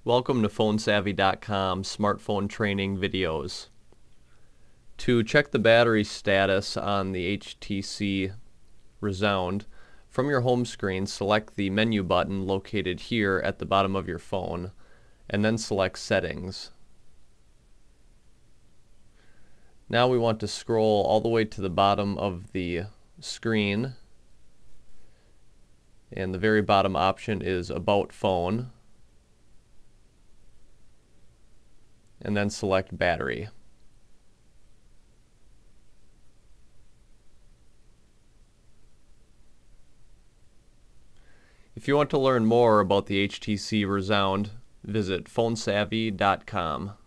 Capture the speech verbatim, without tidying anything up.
Welcome to phone savvy dot com smartphone training videos. To check the battery status on the H T C Rezound, from your home screen select the menu button located here at the bottom of your phone and then select Settings. Now we want to scroll all the way to the bottom of the screen, and the very bottom option is About Phone, and then select Battery. If you want to learn more about the H T C Rezound, visit phone savvy dot com.